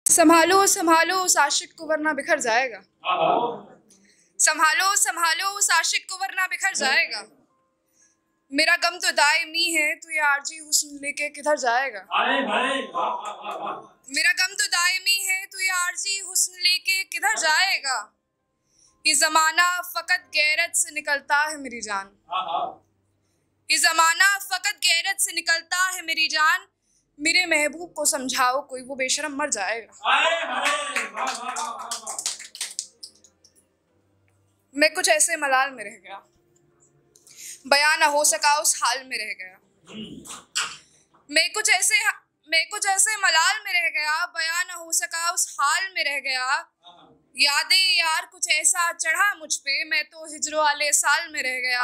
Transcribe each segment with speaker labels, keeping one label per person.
Speaker 1: संभालो संभालो उस आशिक को वरना बिखर जाएगा। संभालो संभालो उस आशिक को वरना बिखर जाएगा। मेरा गम तो दायमी है, तू ये आरजी हुस्न लेके किधर जाएगा। मेरा गम तो दायमी है, तू ये आरजी हुस्न लेके किधर जाएगा। ये जमाना फकत गैरत से निकलता है मेरी जान। ये जमाना फकत गैरत से निकलता है मेरी जान। मेरे महबूब को समझाओ कोई, वो बेशरम मर जाएगा। मैं कुछ ऐसे मलाल में रह गया, बयां न हो सका उस हाल में रह गया। मैं कुछ ऐसे मलाल में रह गया, बयां न हो सका उस हाल में रह गया। यादें यार कुछ ऐसा चढ़ा मुझ पे, मैं तो हिजरो वाले साल में रह गया।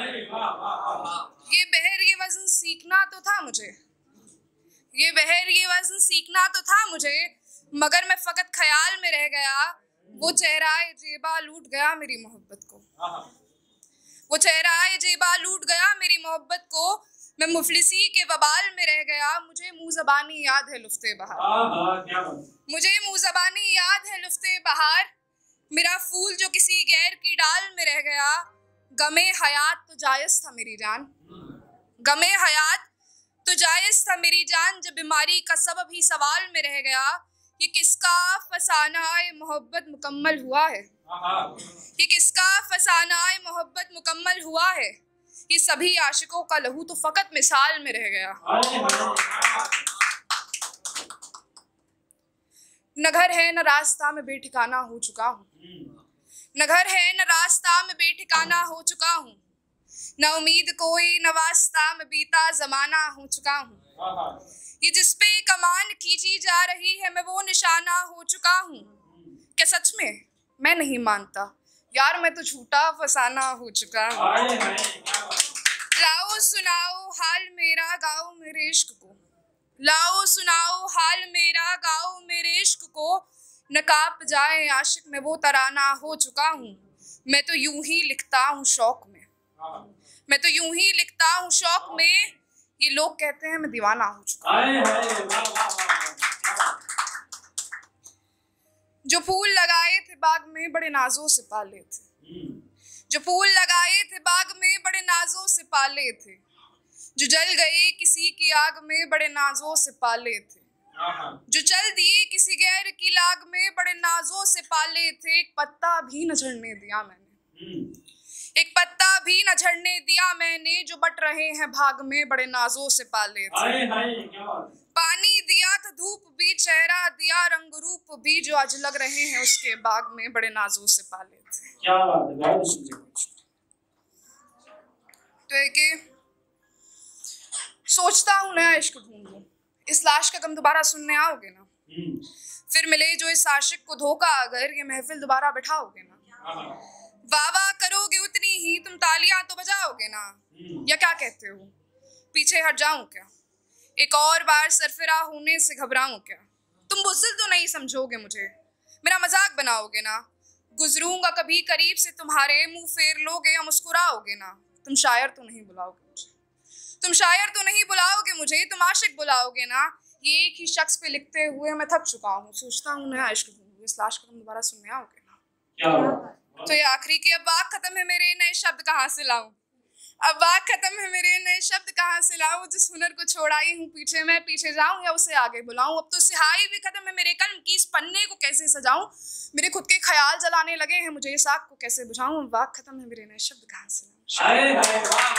Speaker 1: ये बहर ये वज़न सीखना तो था मुझे, ये बहर ये वज़न सीखना तो था मुझे, मगर मैं फकत ख्याल में रह गया। वो चेहरा जेबा लूट गया मेरी मोहब्बत को, वो चेहरा जेबा लूट गया मेरी मोहब्बत को। मैं मुफलिसी के वबाल में रह गया। मुझे मुँह ज़बानी याद है लुफ्ते बहार, मुझे मुँह ज़बानी याद है लुफ्ते बहार। मेरा फूल जो किसी गैर की डाल में रह गया। गमे हयात तो जायज़ था मेरी जान, गमे हयात तो जायज़ था मेरी जान। जब बीमारी का सबब ही सवाल में रह गया। ये किसका फसाना मोहब्बत मुकम्मल हुआ है, ये किसका फसाना मोहब्बत मुकम्मल हुआ है। ये सभी आशिकों का लहू तो फकत मिसाल में रह गया। न घर है न रास्ता में बेठिकाना हो चुका हूँ, न घर है न रास्ता में बेठिकाना हो चुका हूँ। न उम्मीद कोई न वास्ता में बीता जमाना हो चुका हूँ। ये जिस पे कमान खींची जा रही है मैं वो निशाना हो चुका हूँ। क्या सच में मैं नहीं मानता यार, मैं तो झूठा फसाना हो चुका हूँ। लाओ सुनाओ हाल मेरा गाओ मेरे इश्क को, लाओ सुनाओ हाल मेरा गाओ मेरे इश्क को। नकाब जाए आशिक में वो तराना हो चुका हूँ। मैं तो यूं ही लिखता हूँ शौक में, मैं तो यूं ही लिखता हूँ शौक में। ये लोग कहते हैं मैं दीवाना हो चुका हूँ। जो फूल लगाए थे बाग में बड़े नाजों से पाले थे, जो फूल लगाए थे बाग में बड़े नाजों से पाले थे। जो जल गए किसी की आग में बड़े नाजों से पाले थे, जो चल दिए किसी गैर की लाग में बड़े नाजों से पाले थे। एक पत्ता भी न झड़ने दिया मैंने, एक पत्ता भी न झड़ने दिया मैंने। जो बट रहे हैं भाग में बड़े नाजों से पाले थे। पानी दिया था धूप भी, चेहरा दिया रंग रूप भी। जो आज लग रहे हैं उसके बाग में बड़े नाजों से पाले थे। क्या बात है। तो है कि सोचता हूँ नया इश्क ढूंढूं, इस लाश का गम दोबारा सुनने आओगे ना। फिर मिले जो इस आशिक को धोखा, अगर ये महफिल दोबारा बिठाओगे ना। वाह वाह करोगे उतनी ही तुम, तालियां तो बजाओगे ना। या क्या कहते हो, पीछे हट जाऊं क्या, एक और बार सरफिरा होने से घबराऊं क्या। तुम बुज़दिल तो नहीं समझोगे मुझे, मेरा मजाक बनाओगे ना। गुजरूंगा कभी करीब से तुम्हारे, मुंह फेर लोगे या मुस्कुराओगे ना। तुम शायर तो नहीं बुलाओगे मुझे, तुम शायर तो नहीं बुलाओगे मुझे, तुम आशिक बुलाओगे ना। ये एक ही शख्स पे लिखते हुए मैं थक चुका हूँ। सोचता हूँ नया इश्क ढूंढूं, इस लाश का तुम दोबारा सुनने आओगे ना। तो ये आखिरी की अब बात खत्म है मेरे, नए शब्द कहाँ से लाऊं। अब बात खत्म है मेरे, नए शब्द कहाँ से लाऊं। जिस हुनर को छोड़ाई हूँ पीछे, मैं पीछे जाऊं या उसे आगे बुलाऊं। अब तो सिहाई भी खत्म है मेरे कलम की, इस पन्ने को कैसे सजाऊं। मेरे खुद के ख्याल जलाने लगे हैं, मुझे इस आग को कैसे बुझाऊं। अब बात खत्म है मेरे, नए शब्द कहाँ से लाऊं।